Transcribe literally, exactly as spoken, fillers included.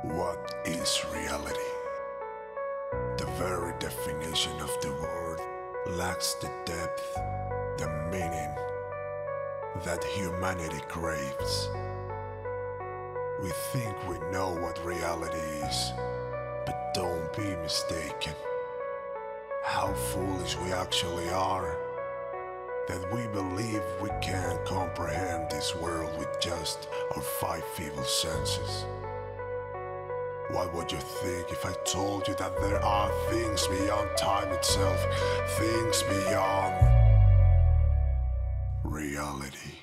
What is reality? The very definition of the word lacks the depth, the meaning that humanity craves. We think we know what reality is, but don't be mistaken. How foolish we actually are, that we believe we can comprehend this world with just our five feeble senses. What would you think if I told you that there are things beyond time itself, things beyond reality?